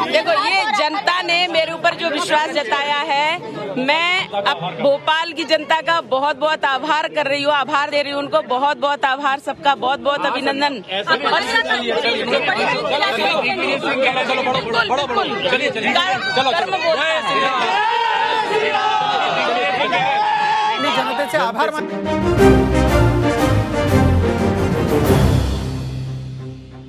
देखो, ये जनता ने मेरे ऊपर जो विश्वास जताया है, मैं अब भोपाल की जनता का बहुत बहुत आभार कर रही हूँ, आभार दे रही हूँ उनको, बहुत बहुत आभार, सबका बहुत बहुत अभिनंदन। जनतेचे आभार मान